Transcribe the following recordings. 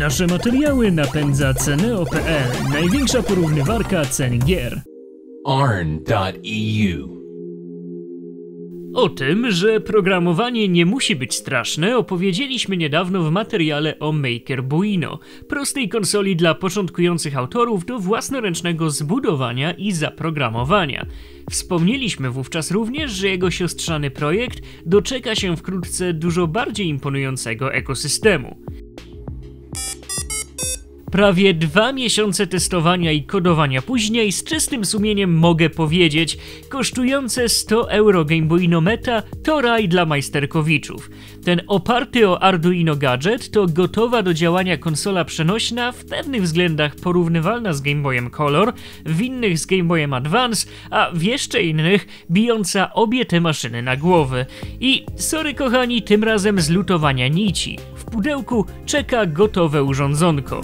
Nasze materiały napędza Ceneo.pl, największa porównywarka cen gier. Arn.eu. O tym, że programowanie nie musi być straszne, opowiedzieliśmy niedawno w materiale o MakerBuino, prostej konsoli dla początkujących autorów do własnoręcznego zbudowania i zaprogramowania. Wspomnieliśmy wówczas również, że jego siostrzany projekt doczeka się wkrótce dużo bardziej imponującego ekosystemu. Prawie 2 miesiące testowania i kodowania później z czystym sumieniem mogę powiedzieć, kosztujące 100 € GameBuino Meta to raj dla majsterkowiczów. Ten oparty o Arduino gadżet to gotowa do działania konsola przenośna, w pewnych względach porównywalna z Game Boyem Color, w innych z Game Boyem Advance, a w jeszcze innych bijąca obie te maszyny na głowę. I sorry kochani, tym razem z lutowania nici. W pudełku czeka gotowe urządzonko.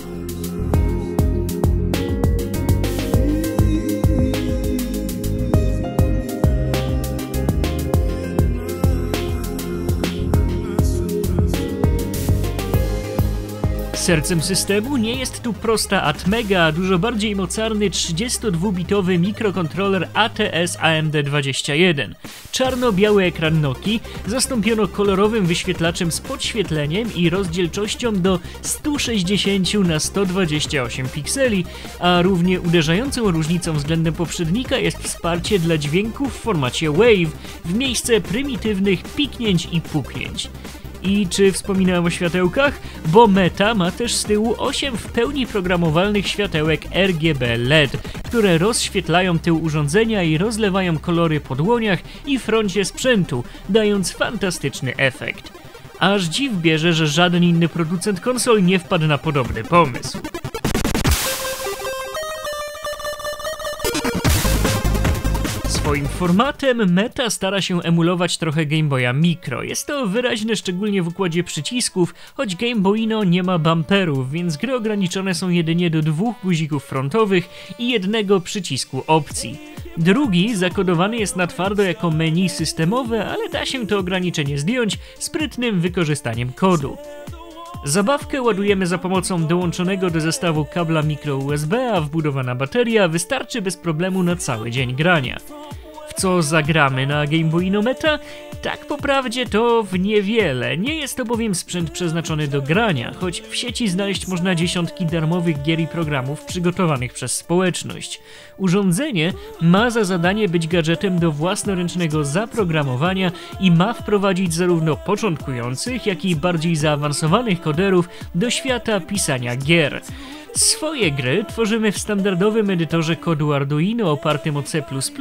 Sercem systemu nie jest tu prosta Atmega, a dużo bardziej mocarny 32-bitowy mikrokontroler ATS AMD21. Czarno-biały ekran Nokii zastąpiono kolorowym wyświetlaczem z podświetleniem i rozdzielczością do 160 na 128 pikseli, a równie uderzającą różnicą względem poprzednika jest wsparcie dla dźwięków w formacie WAV w miejsce prymitywnych piknięć i puknięć. I czy wspominałem o światełkach? Bo Meta ma też z tyłu 8 w pełni programowalnych światełek RGB LED, które rozświetlają tył urządzenia i rozlewają kolory po dłoniach i froncie sprzętu, dając fantastyczny efekt. Aż dziw bierze, że żaden inny producent konsol nie wpadł na podobny pomysł. Swoim formatem Meta stara się emulować trochę Game Boya Micro. Jest to wyraźne szczególnie w układzie przycisków, choć Game Boyino nie ma bumperów, więc gry ograniczone są jedynie do 2 guzików frontowych i 1 przycisku opcji. Drugi zakodowany jest na twardo jako menu systemowe, ale da się to ograniczenie zdjąć sprytnym wykorzystaniem kodu. Zabawkę ładujemy za pomocą dołączonego do zestawu kabla micro USB, a wbudowana bateria wystarczy bez problemu na cały dzień grania. W co zagramy na GameBuino Meta? Tak po prawdzie to w niewiele. Nie jest to bowiem sprzęt przeznaczony do grania, choć w sieci znaleźć można dziesiątki darmowych gier i programów przygotowanych przez społeczność. Urządzenie ma za zadanie być gadżetem do własnoręcznego zaprogramowania i ma wprowadzić zarówno początkujących, jak i bardziej zaawansowanych koderów do świata pisania gier. Swoje gry tworzymy w standardowym edytorze kodu Arduino opartym o C++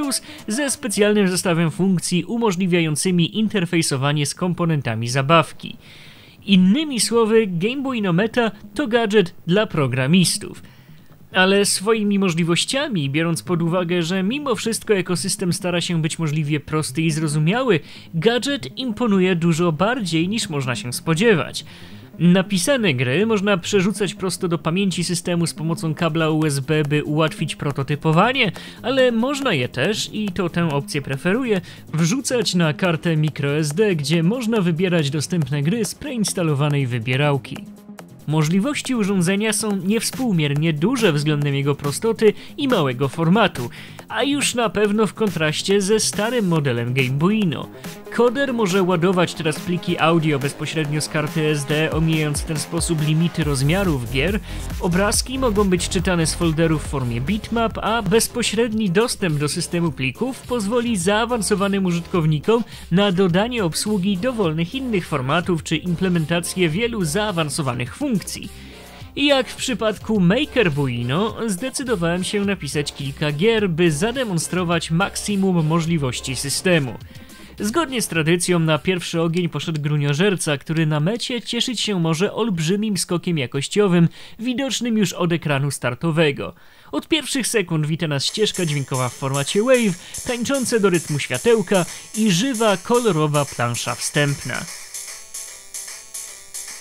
ze specjalnym zestawem funkcji umożliwiającymi interfejsowanie z komponentami zabawki. Innymi słowy, GameBuino Meta to gadżet dla programistów. Ale swoimi możliwościami, biorąc pod uwagę, że mimo wszystko ekosystem stara się być możliwie prosty i zrozumiały, gadżet imponuje dużo bardziej niż można się spodziewać. Napisane gry można przerzucać prosto do pamięci systemu z pomocą kabla USB, by ułatwić prototypowanie, ale można je też, i to tę opcję preferuję, wrzucać na kartę microSD, gdzie można wybierać dostępne gry z preinstalowanej wybierałki. Możliwości urządzenia są niewspółmiernie duże względem jego prostoty i małego formatu, a już na pewno w kontraście ze starym modelem GameBuino. Koder może ładować teraz pliki audio bezpośrednio z karty SD, omijając w ten sposób limity rozmiarów gier. Obrazki mogą być czytane z folderów w formie bitmap, a bezpośredni dostęp do systemu plików pozwoli zaawansowanym użytkownikom na dodanie obsługi dowolnych innych formatów czy implementację wielu zaawansowanych funkcji. I jak w przypadku MakerBuino, zdecydowałem się napisać kilka gier, by zademonstrować maksimum możliwości systemu. Zgodnie z tradycją na pierwszy ogień poszedł Gruniożerca, który na mecie cieszyć się może olbrzymim skokiem jakościowym, widocznym już od ekranu startowego. Od pierwszych sekund wita nas ścieżka dźwiękowa w formacie WAV, tańczące do rytmu światełka i żywa, kolorowa plansza wstępna.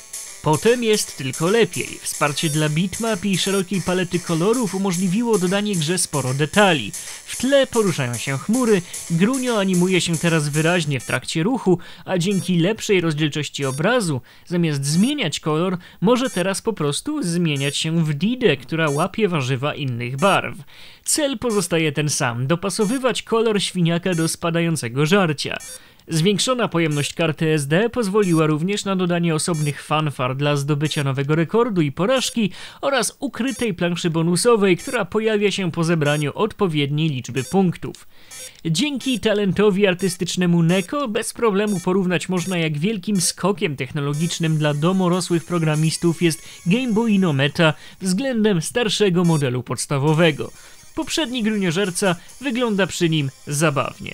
Potem jest tylko lepiej. Wsparcie dla bitmap i szerokiej palety kolorów umożliwiło dodanie grze sporo detali. W tle poruszają się chmury, grunio animuje się teraz wyraźnie w trakcie ruchu, a dzięki lepszej rozdzielczości obrazu, zamiast zmieniać kolor, może teraz po prostu zmieniać się w didę, która łapie warzywa innych barw. Cel pozostaje ten sam, dopasowywać kolor świniaka do spadającego żarcia. Zwiększona pojemność karty SD pozwoliła również na dodanie osobnych fanfar dla zdobycia nowego rekordu i porażki oraz ukrytej planszy bonusowej, która pojawia się po zebraniu odpowiedniej liczby punktów. Dzięki talentowi artystycznemu Neko bez problemu porównać można, jak wielkim skokiem technologicznym dla domorosłych programistów jest Game Boy No Meta względem starszego modelu podstawowego. Poprzedni gruniożerca wygląda przy nim zabawnie.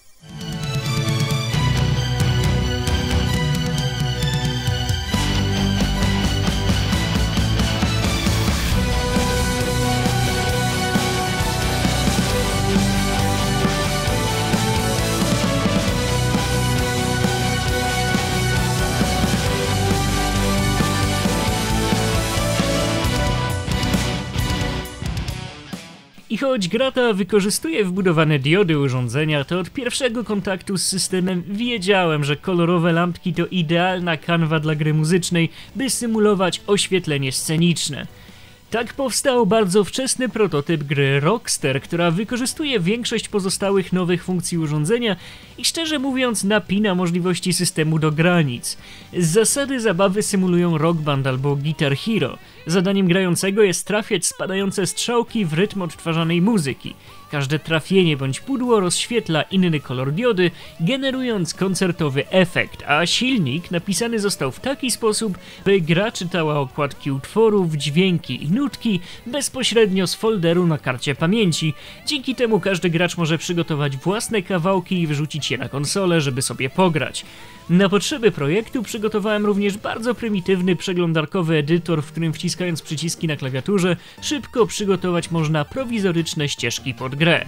I choć gra ta wykorzystuje wbudowane diody urządzenia, to od pierwszego kontaktu z systemem wiedziałem, że kolorowe lampki to idealna kanwa dla gry muzycznej, by symulować oświetlenie sceniczne. Tak powstał bardzo wczesny prototyp gry Rockstar, która wykorzystuje większość pozostałych nowych funkcji urządzenia i szczerze mówiąc napina możliwości systemu do granic. Z zasady zabawy symulują Rock Band albo Guitar Hero. Zadaniem grającego jest trafiać spadające strzałki w rytm odtwarzanej muzyki. Każde trafienie bądź pudło rozświetla inny kolor diody, generując koncertowy efekt, a silnik napisany został w taki sposób, by gra czytała okładki utworów, dźwięki i nutki bezpośrednio z folderu na karcie pamięci. Dzięki temu każdy gracz może przygotować własne kawałki i wyrzucić je na konsolę, żeby sobie pograć. Na potrzeby projektu przygotowałem również bardzo prymitywny przeglądarkowy edytor, w którym wciskając przyciski na klawiaturze szybko przygotować można prowizoryczne ścieżki pod grę.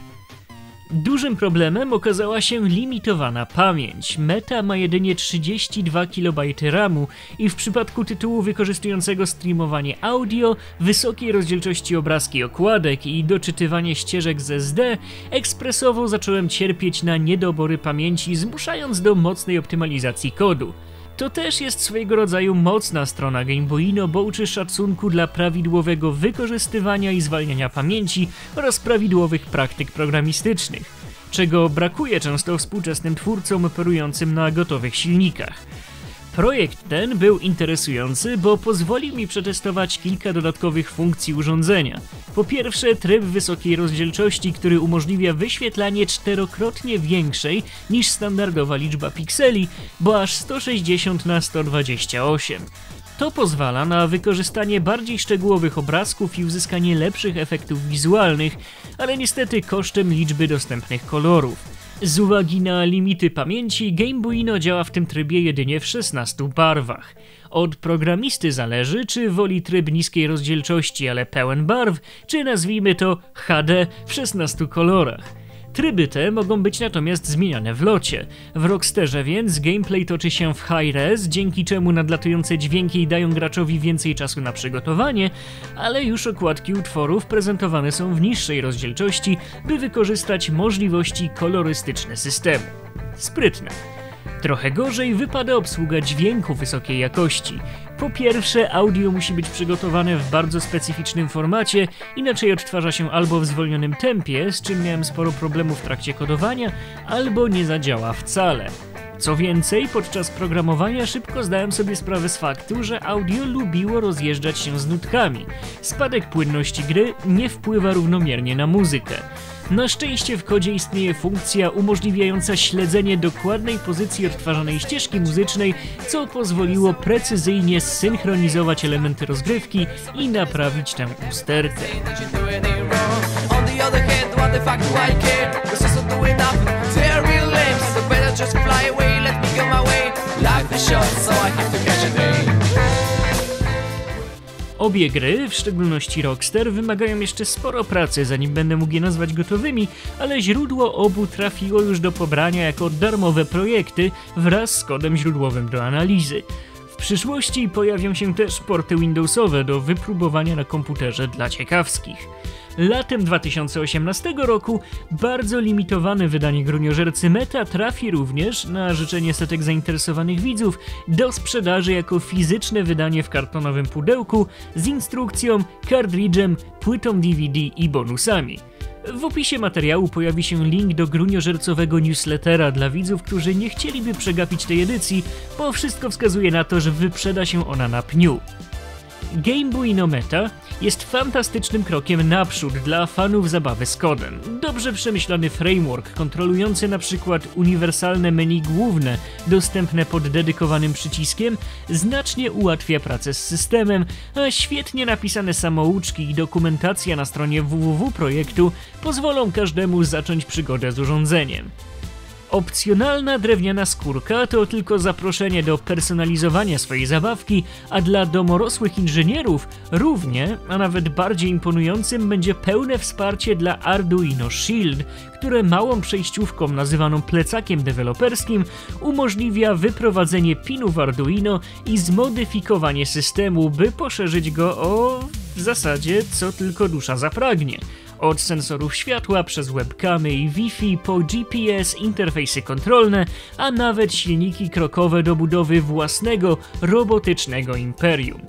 Dużym problemem okazała się limitowana pamięć. Meta ma jedynie 32 KB RAMu i w przypadku tytułu wykorzystującego streamowanie audio, wysokiej rozdzielczości obrazki okładek i doczytywanie ścieżek z SD, ekspresowo zacząłem cierpieć na niedobory pamięci, zmuszając do mocnej optymalizacji kodu. To też jest swojego rodzaju mocna strona Game Boy, bo uczy szacunku dla prawidłowego wykorzystywania i zwalniania pamięci oraz prawidłowych praktyk programistycznych, czego brakuje często współczesnym twórcom operującym na gotowych silnikach. Projekt ten był interesujący, bo pozwolił mi przetestować kilka dodatkowych funkcji urządzenia. Po pierwsze, tryb wysokiej rozdzielczości, który umożliwia wyświetlanie czterokrotnie większej niż standardowa liczba pikseli, bo aż 160 na 128. To pozwala na wykorzystanie bardziej szczegółowych obrazków i uzyskanie lepszych efektów wizualnych, ale niestety kosztem liczby dostępnych kolorów. Z uwagi na limity pamięci, Game Boy działa w tym trybie jedynie w 16 barwach. Od programisty zależy, czy woli tryb niskiej rozdzielczości, ale pełen barw, czy nazwijmy to HD w 16 kolorach. Tryby te mogą być natomiast zmieniane w locie. W Rockstarze więc gameplay toczy się w high res, dzięki czemu nadlatujące dźwięki dają graczowi więcej czasu na przygotowanie, ale już okładki utworów prezentowane są w niższej rozdzielczości, by wykorzystać możliwości kolorystyczne systemu. Sprytne. Trochę gorzej wypada obsługa dźwięku wysokiej jakości. Po pierwsze, audio musi być przygotowane w bardzo specyficznym formacie, inaczej odtwarza się albo w zwolnionym tempie, z czym miałem sporo problemów w trakcie kodowania, albo nie zadziała wcale. Co więcej, podczas programowania szybko zdałem sobie sprawę z faktu, że audio lubiło rozjeżdżać się z nutkami. Spadek płynności gry nie wpływa równomiernie na muzykę. Na szczęście w kodzie istnieje funkcja umożliwiająca śledzenie dokładnej pozycji odtwarzanej ścieżki muzycznej, co pozwoliło precyzyjnie zsynchronizować elementy rozgrywki i naprawić tę usterkę. Obie gry, w szczególności Rockstar, wymagają jeszcze sporo pracy, zanim będę mógł je nazwać gotowymi, ale źródło obu trafiło już do pobrania jako darmowe projekty wraz z kodem źródłowym do analizy. W przyszłości pojawią się też porty Windowsowe do wypróbowania na komputerze dla ciekawskich. Latem 2018 roku bardzo limitowane wydanie gruniożercy Meta trafi również, na życzenie setek zainteresowanych widzów, do sprzedaży jako fizyczne wydanie w kartonowym pudełku z instrukcją, kartridżem, płytą DVD i bonusami. W opisie materiału pojawi się link do gruniożercowego newslettera dla widzów, którzy nie chcieliby przegapić tej edycji, bo wszystko wskazuje na to, że wyprzeda się ona na pniu. Gamebuino Meta jest fantastycznym krokiem naprzód dla fanów zabawy z kodem. Dobrze przemyślany framework kontrolujący np. uniwersalne menu główne dostępne pod dedykowanym przyciskiem znacznie ułatwia pracę z systemem, a świetnie napisane samouczki i dokumentacja na stronie www projektu pozwolą każdemu zacząć przygodę z urządzeniem. Opcjonalna drewniana skórka to tylko zaproszenie do personalizowania swojej zabawki, a dla domorosłych inżynierów równie, a nawet bardziej imponującym będzie pełne wsparcie dla Arduino Shield, które małą przejściówką nazywaną plecakiem deweloperskim umożliwia wyprowadzenie pinów Arduino i zmodyfikowanie systemu, by poszerzyć go o w zasadzie co tylko dusza zapragnie. Od sensorów światła przez webkamy i Wi-Fi po GPS, interfejsy kontrolne, a nawet silniki krokowe do budowy własnego, robotycznego imperium.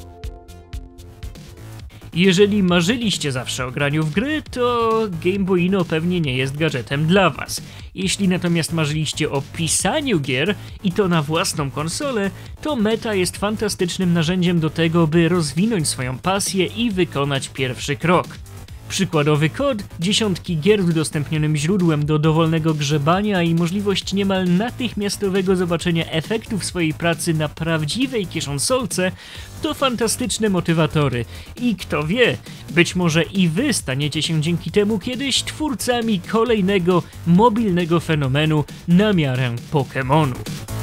Jeżeli marzyliście zawsze o graniu w gry, to Gamebuino pewnie nie jest gadżetem dla was. Jeśli natomiast marzyliście o pisaniu gier i to na własną konsolę, to Meta jest fantastycznym narzędziem do tego, by rozwinąć swoją pasję i wykonać pierwszy krok. Przykładowy kod, dziesiątki gier z udostępnionym źródłem do dowolnego grzebania i możliwość niemal natychmiastowego zobaczenia efektów swojej pracy na prawdziwej kieszonsolce to fantastyczne motywatory i kto wie, być może i wy staniecie się dzięki temu kiedyś twórcami kolejnego mobilnego fenomenu na miarę Pokémonów.